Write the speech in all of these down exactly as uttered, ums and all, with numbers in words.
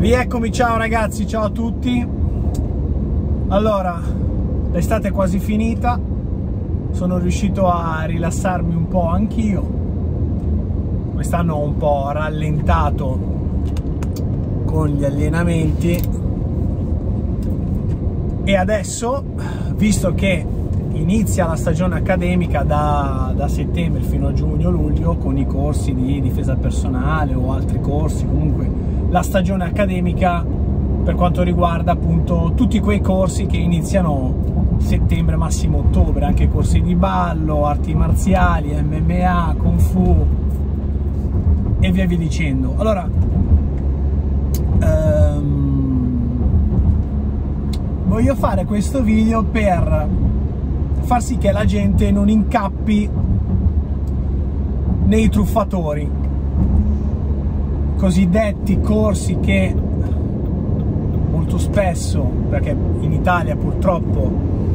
Rieccomi, ciao ragazzi, ciao a tutti. Allora, l'estate è quasi finita, sono riuscito a rilassarmi un po' anch'io. Quest'anno ho un po' rallentato con gli allenamenti e adesso, visto che inizia la stagione accademica da, da settembre fino a giugno-luglio con i corsi di difesa personale o altri corsi, comunque la stagione accademica per quanto riguarda appunto tutti quei corsi che iniziano settembre, massimo ottobre, anche corsi di ballo, arti marziali, M M A, Kung Fu e via via dicendo. Allora, ehm, voglio fare questo video per far sì che la gente non incappi nei truffatori, cosiddetti corsi che molto spesso, perché in Italia purtroppo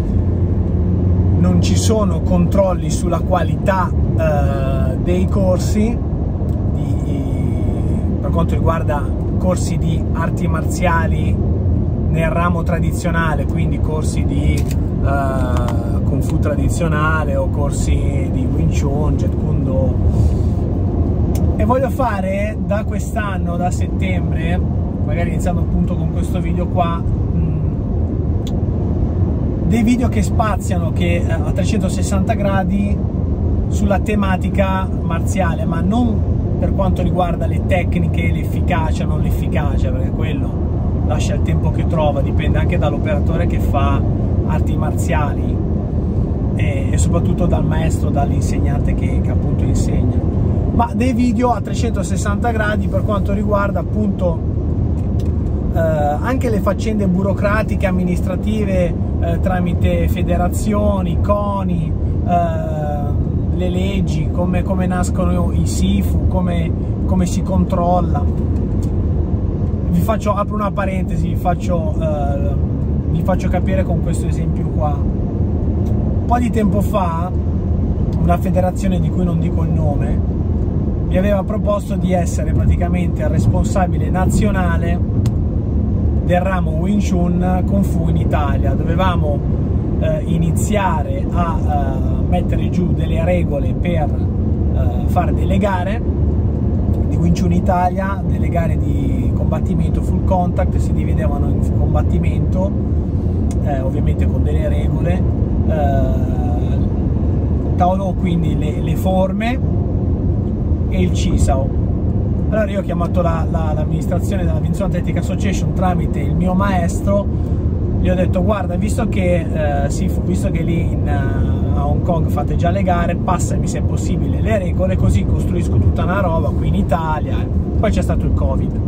non ci sono controlli sulla qualità eh, dei corsi di, per quanto riguarda corsi di arti marziali nel ramo tradizionale, quindi corsi di eh, Kung Fu tradizionale o corsi di Wing Chun, Jeet Kune Do. E voglio fare da quest'anno, da settembre, magari iniziando appunto con questo video qua, mh, dei video che spaziano che a trecentosessanta gradi sulla tematica marziale, ma non per quanto riguarda le tecniche, l'efficacia, non l'efficacia, perché quello lascia il tempo che trova, dipende anche dall'operatore che fa arti marziali e, e soprattutto dal maestro, dall'insegnante che, che appunto insegna, ma dei video a trecentosessanta gradi per quanto riguarda appunto eh, anche le faccende burocratiche, amministrative eh, tramite federazioni, CONI, eh, le leggi, come, come nascono i SIFU, come, come si controlla. Vi faccio, apro una parentesi, vi faccio, eh, vi faccio capire con questo esempio qua. Un po' di tempo fa una federazione di cui non dico il nome mi aveva proposto di essere praticamente il responsabile nazionale del ramo Wing Chun Kung Fu in Italia. Dovevamo eh, iniziare a eh, mettere giù delle regole per eh, fare delle gare di Wing Chun Italia, delle gare di combattimento full contact, si dividevano in combattimento, eh, ovviamente con delle regole, eh, Taolo, quindi le, le forme e il C I S A O. Allora io ho chiamato l'amministrazione la, la della Wing Chun Athletic Association tramite il mio maestro, gli ho detto: guarda, visto che eh, Sifu, visto che lì in, uh, a Hong Kong fate già le gare, passami se è possibile le regole, così costruisco tutta una roba qui in Italia. Poi c'è stato il Covid.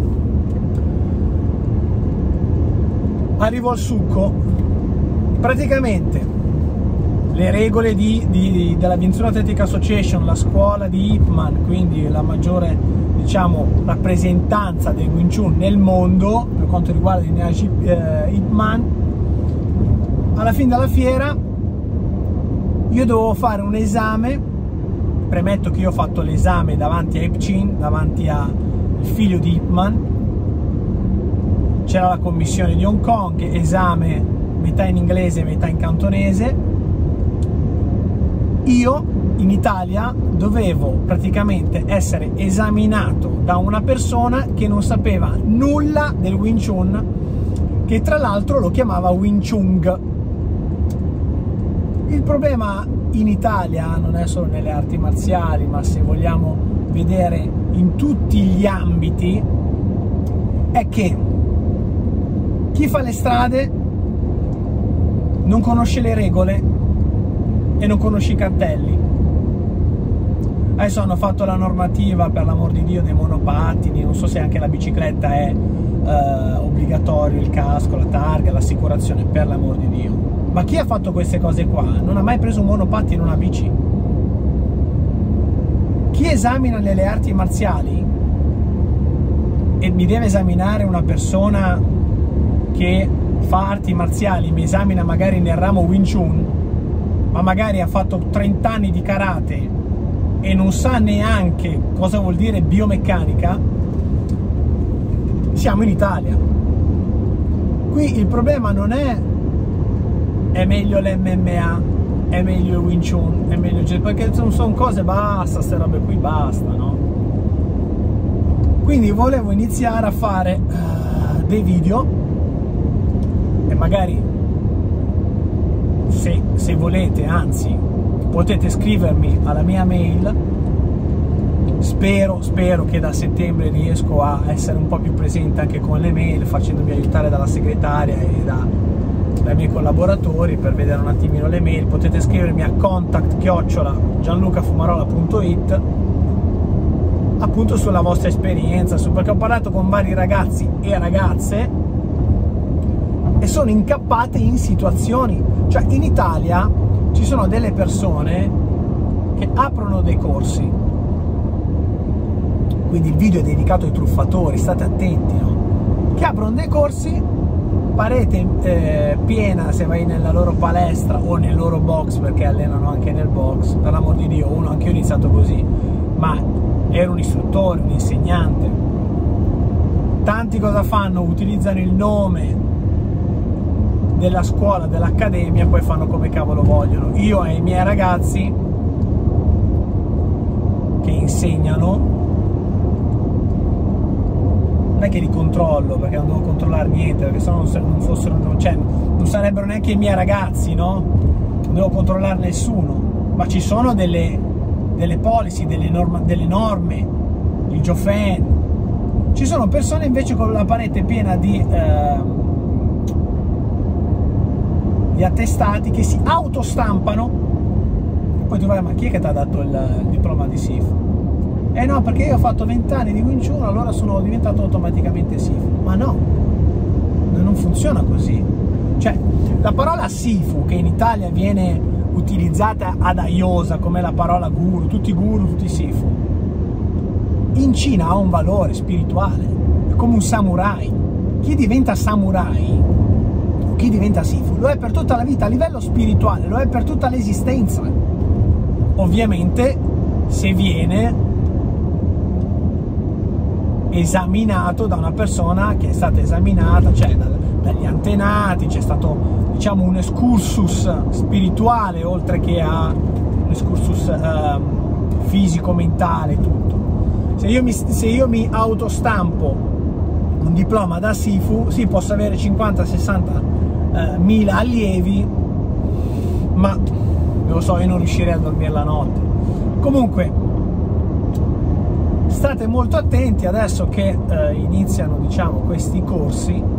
Arrivo al succo, praticamente le regole di, di, della Wing Chun Athletic Association, la scuola di Ip Man, quindi la maggiore, diciamo, rappresentanza del Wing Chun nel mondo per quanto riguarda il lineage eh, Ip Man. Alla fine della fiera io dovevo fare un esame. Premetto che io ho fatto l'esame davanti a Ip Chin, davanti al figlio di Ip Man. C'era la commissione di Hong Kong, esame metà in inglese, metà in cantonese. Io in Italia dovevo praticamente essere esaminato da una persona che non sapeva nulla del Wing Chun, che tra l'altro lo chiamava Wing Chun. Il problema in Italia non è solo nelle arti marziali, ma se vogliamo vedere in tutti gli ambiti, è che chi fa le strade non conosce le regole e non conosci i cartelli. Adesso hanno fatto la normativa, per l'amor di Dio, dei monopattini, non so se anche la bicicletta è eh, obbligatorio, il casco, la targa, l'assicurazione, per l'amor di Dio. Ma chi ha fatto queste cose qua non ha mai preso un monopattino, una bici? Chi esamina nelle arti marziali, e mi deve esaminare una persona che fa arti marziali, mi esamina magari nel ramo Wing Chun, ma magari ha fatto trenta anni di karate e non sa neanche cosa vuol dire biomeccanica, siamo in Italia. Qui il problema non è è meglio l'M M A, è meglio il Wing Chun, è meglio il... perché sono cose, basta, queste robe qui, basta, no? Quindi volevo iniziare a fare uh, dei video e magari se, se volete, anzi, potete scrivermi alla mia mail. Spero, spero che da settembre riesco a essere un po' più presente anche con le mail, facendomi aiutare dalla segretaria e da, dai miei collaboratori per vedere un attimino le mail. Potete scrivermi a contact chiocciola gianlucafumarola punto it appunto sulla vostra esperienza, su, perché ho parlato con vari ragazzi e ragazze e sono incappate in situazioni, cioè in Italia ci sono delle persone che aprono dei corsi, quindi il video è dedicato ai truffatori, state attenti, no? Che aprono dei corsi, parete eh, piena se vai nella loro palestra o nel loro box, perché allenano anche nel box, per l'amor di Dio, uno, anche io ho iniziato così, ma ero un istruttore, un insegnante. Tanti cosa fanno? Utilizzano il nome della scuola, dell'accademia, poi fanno come cavolo vogliono. Io ai miei ragazzi che insegnano, non è che li controllo, perché non devo controllare niente, perché sennò non fossero, cioè, non sarebbero neanche i miei ragazzi, no? Non devo controllare nessuno, ma ci sono delle delle policy, delle, norma, delle norme, il Jofen. Ci sono persone invece con la parete piena di, eh, di attestati che si autostampano e poi tu vai, ma chi è che ti ha dato il, il diploma di S I F? Eh no, perché io ho fatto venti anni di Wing Chun, allora sono diventato automaticamente S I F. Ma no, non funziona così. Cioè, la parola Sifu, che in Italia viene utilizzata ad aiosa come la parola guru, tutti guru, tutti sifu, in Cina ha un valore spirituale, è come un samurai. Chi diventa samurai o chi diventa sifu lo è per tutta la vita, a livello spirituale lo è per tutta l'esistenza. Ovviamente se viene esaminato da una persona che è stata esaminata, cioè dagli antenati, c'è stato, diciamo, un excursus spirituale oltre che a un excursus eh, fisico-mentale, tutto. Se io, mi, se io mi autostampo un diploma da Sifu, sì, posso avere cinquanta sessanta eh, mila allievi, ma non lo so, io non riuscirei a dormire la notte. Comunque state molto attenti adesso che eh, iniziano, diciamo, questi corsi.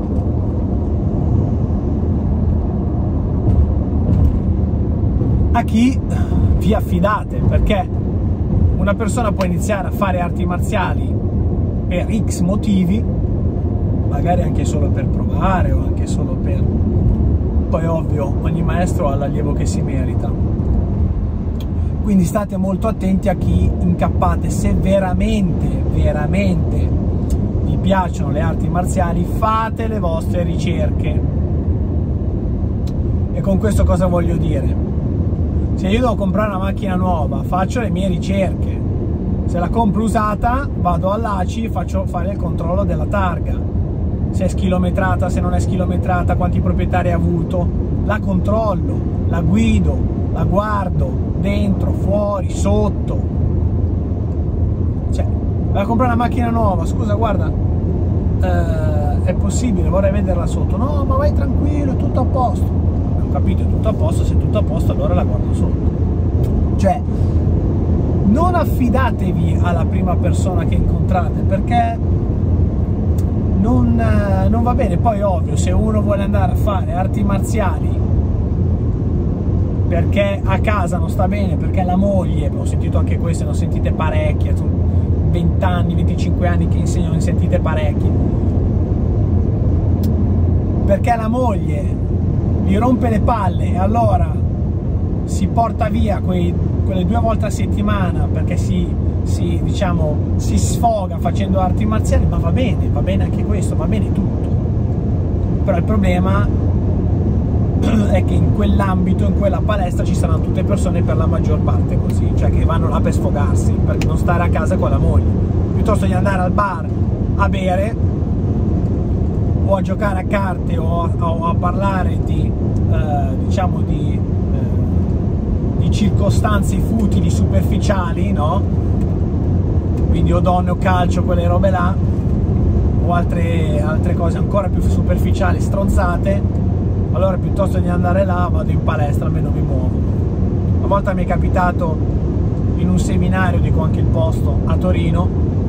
A chi vi affidate, perché una persona può iniziare a fare arti marziali per X motivi, magari anche solo per provare o anche solo per... poi ovvio, ogni maestro ha l'allievo che si merita. Quindi state molto attenti a chi incappate. Se veramente, veramente vi piacciono le arti marziali, fate le vostre ricerche. E con questo cosa voglio dire? Se io devo comprare una macchina nuova, faccio le mie ricerche. Se la compro usata, vado all'A C I, faccio fare il controllo della targa. Se è schilometrata, se non è schilometrata, quanti proprietari ha avuto, la controllo, la guido, la guardo, dentro, fuori, sotto. Cioè, vado a comprare una macchina nuova, scusa, guarda, eh, è possibile, vorrei vederla sotto. No, ma vai tranquillo, è tutto a posto. Capito, è tutto a posto, se è tutto a posto allora la guardo sotto. Cioè, non affidatevi alla prima persona che incontrate, perché non, non va bene. Poi ovvio, se uno vuole andare a fare arti marziali perché a casa non sta bene, perché la moglie, ho sentito anche queste, ne ho sentite parecchie, sono venti anni, venticinque anni che insegno, ne sentite parecchie, perché la moglie gli rompe le palle e allora si porta via quei, quelle due volte a settimana perché si, si, diciamo, si sfoga facendo arti marziali. Ma va bene, va bene anche questo, va bene tutto, però il problema è che in quell'ambito, in quella palestra ci saranno tutte persone per la maggior parte così, cioè che vanno là per sfogarsi, per non stare a casa con la moglie, piuttosto di andare al bar a bere o a giocare a carte o a, o a parlare di, eh, diciamo, di, eh, di circostanze futili, superficiali, no? Quindi o donne o calcio, quelle robe là, o altre, altre cose ancora più superficiali, stronzate, allora piuttosto di andare là vado in palestra, almeno mi muovo. Una volta mi è capitato in un seminario, dico anche il posto, a Torino,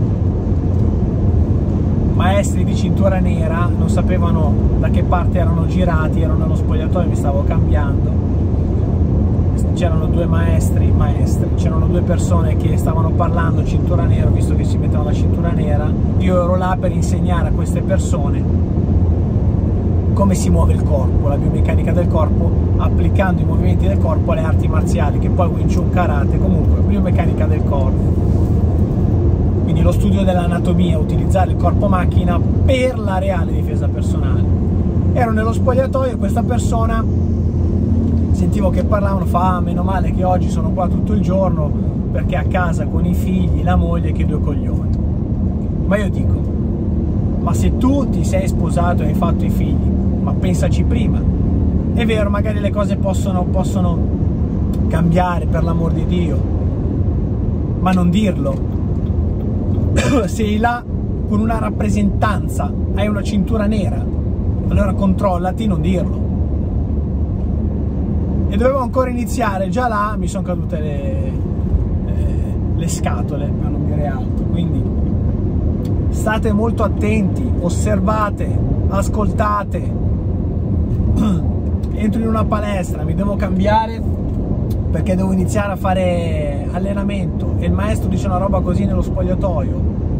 maestri di cintura nera non sapevano da che parte erano girati, ero nello spogliatoio, mi stavo cambiando, c'erano due maestri, maestri, c'erano due persone che stavano parlando cintura nera, visto che si mettevano la cintura nera, io ero là per insegnare a queste persone come si muove il corpo, la biomeccanica del corpo, applicando i movimenti del corpo alle arti marziali, che poi Wing Chun, Karate, comunque biomeccanica del corpo. Quindi lo studio dell'anatomia, utilizzare il corpo macchina per la reale difesa personale. Ero nello spogliatoio e questa persona, sentivo che parlavano, fa ah, meno male che oggi sono qua tutto il giorno perché a casa con i figli, la moglie, che due coglioni. Ma io dico, ma se tu ti sei sposato e hai fatto i figli, ma pensaci prima. È vero, magari le cose possono, possono cambiare, per l'amor di Dio, ma non dirlo. Sei là con una rappresentanza, hai una cintura nera, allora controllati, non dirlo. E dovevo ancora iniziare, già là mi sono cadute le, eh, le scatole, per non dire altro. Quindi state molto attenti, osservate, ascoltate. Entro in una palestra, mi devo cambiare perché devo iniziare a fare allenamento e il maestro dice una roba così nello spogliatoio.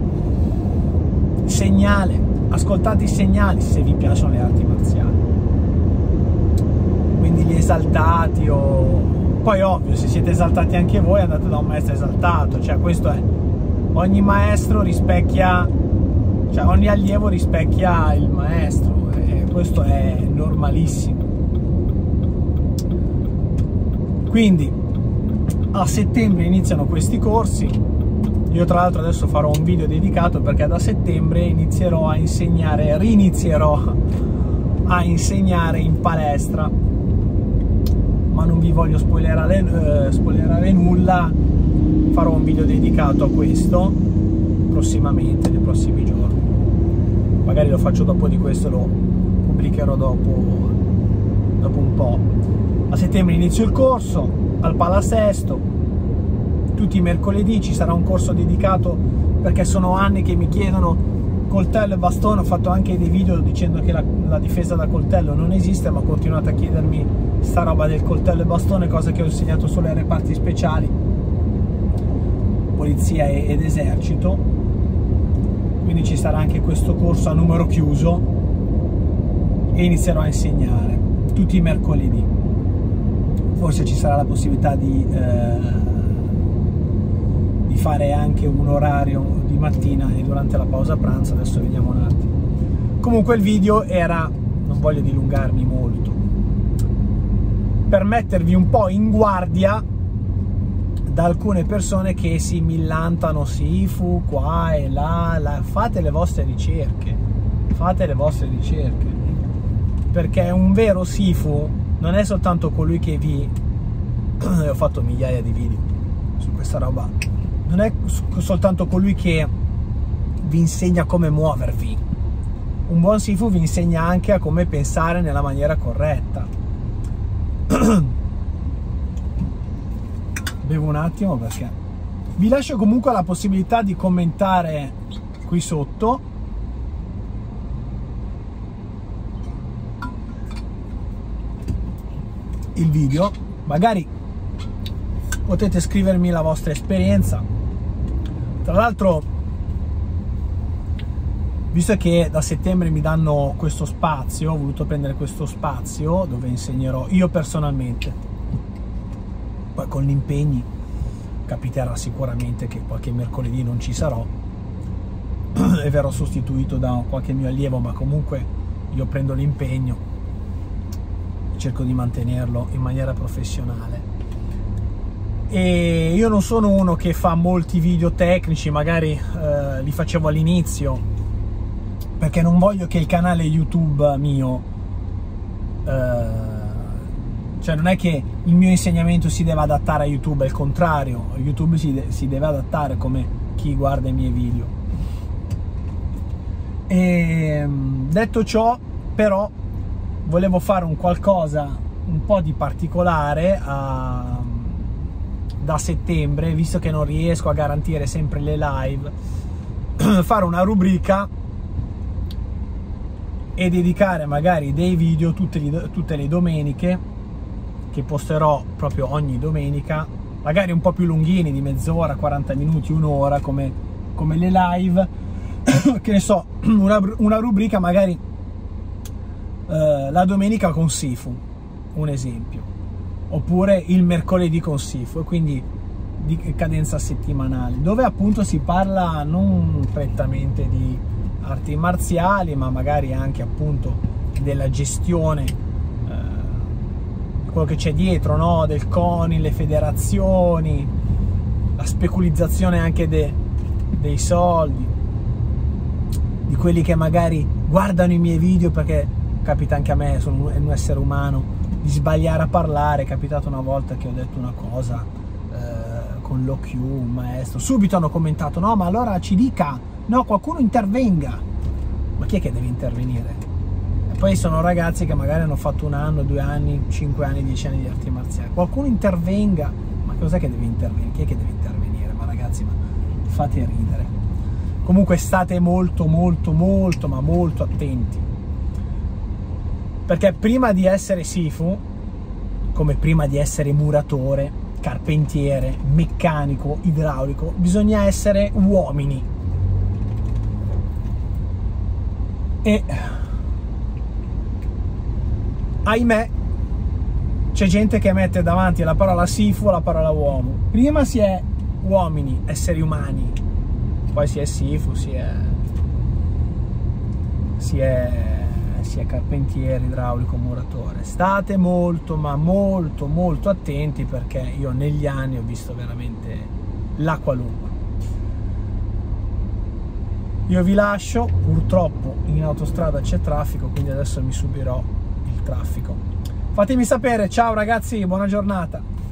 Segnale, ascoltate i segnali se vi piacciono le arti marziali. Quindi gli esaltati o... Poi ovvio, se siete esaltati anche voi andate da un maestro esaltato, cioè questo è... Ogni maestro rispecchia, cioè ogni allievo rispecchia il maestro e questo è normalissimo. Quindi a settembre iniziano questi corsi. Io tra l'altro adesso farò un video dedicato perché da settembre inizierò a insegnare, rinizierò a insegnare in palestra, ma non vi voglio spoilerare, eh, spoilerare nulla. Farò un video dedicato a questo prossimamente, nei prossimi giorni, magari lo faccio dopo di questo, lo pubblicherò dopo, dopo un po'. A settembre inizio il corso al Palasesto, tutti i mercoledì ci sarà un corso dedicato perché sono anni che mi chiedono coltello e bastone. Ho fatto anche dei video dicendo che la, la difesa da coltello non esiste, ma continuate a chiedermi sta roba del coltello e bastone, cosa che ho insegnato solo ai reparti speciali, polizia ed esercito. Quindi ci sarà anche questo corso a numero chiuso e inizierò a insegnare tutti i mercoledì. Forse ci sarà la possibilità di, eh, di fare anche un orario di mattina e durante la pausa pranzo, adesso vediamo un attimo. Comunque il video era, non voglio dilungarmi molto, per mettervi un po' in guardia da alcune persone che si millantano Sifu qua e là, là. Fate le vostre ricerche, fate le vostre ricerche, perché un vero Sifu non è soltanto colui che vi... ho fatto migliaia di video su questa roba, non è soltanto colui che vi insegna come muovervi. Un buon Sifu vi insegna anche a come pensare nella maniera corretta. Bevo un attimo perché vi lascio comunque la possibilità di commentare qui sotto. Il video, magari potete scrivermi la vostra esperienza. Tra l'altro, visto che da settembre mi danno questo spazio, ho voluto prendere questo spazio dove insegnerò io personalmente. Poi con gli impegni capiterà sicuramente che qualche mercoledì non ci sarò e verrò sostituito da qualche mio allievo, ma comunque io prendo l'impegno, cerco di mantenerlo in maniera professionale. E io non sono uno che fa molti video tecnici, magari eh, li facevo all'inizio perché non voglio che il canale YouTube mio, eh, cioè non è che il mio insegnamento si deve adattare a YouTube, è il contrario, YouTube si, de si deve adattare come chi guarda i miei video. E detto ciò, però, volevo fare un qualcosa un po' di particolare a, da settembre, visto che non riesco a garantire sempre le live, fare una rubrica e dedicare magari dei video tutte le, tutte le domeniche, che posterò proprio ogni domenica, magari un po' più lunghini, di mezz'ora, quaranta minuti, un'ora, come, come le live, che ne so, una, una rubrica magari eh, la domenica con Sifu, un esempio, oppure il mercoledì con Sifu, e quindi di cadenza settimanale, dove appunto si parla non prettamente di arti marziali, ma magari anche appunto della gestione, eh, quello che c'è dietro, no? Del CONI, le federazioni, la speculizzazione anche de, dei soldi, di quelli che magari guardano i miei video, perché capita anche a me, sono un essere umano, di sbagliare a parlare. È capitato una volta che ho detto una cosa eh, con l'O Q, un maestro, subito hanno commentato: no, ma allora ci dica, no, qualcuno intervenga. Ma chi è che deve intervenire? E poi sono ragazzi che magari hanno fatto un anno, due anni, cinque anni, dieci anni di arti marziali. Qualcuno intervenga. Ma cos'è che deve intervenire? Chi è che deve intervenire? Ma ragazzi, ma fate ridere. Comunque state molto molto molto ma molto attenti, perché prima di essere Sifu, come prima di essere muratore, carpentiere, meccanico, idraulico, bisogna essere uomini. E ahimè c'è gente che mette davanti la parola Sifu alla parola uomo. Prima si è uomini, esseri umani, poi si è Sifu, si è si è si è carpentiere, idraulico, muratore. State molto ma molto molto attenti, perché io negli anni ho visto veramente la qualunque. Io vi lascio, purtroppo in autostrada c'è traffico, quindi adesso mi subirò il traffico. Fatemi sapere, ciao ragazzi, buona giornata.